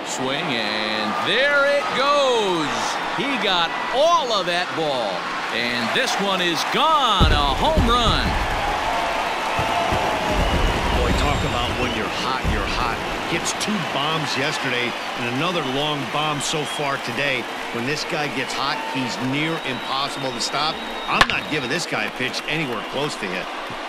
Swing, and there it goes. He got all of that ball. And this one is gone. A home run. Boy, talk about when you're hot, you're hot. Hits 2 bombs yesterday and another long bomb so far today. When this guy gets hot, he's near impossible to stop. I'm not giving this guy a pitch anywhere close to hit.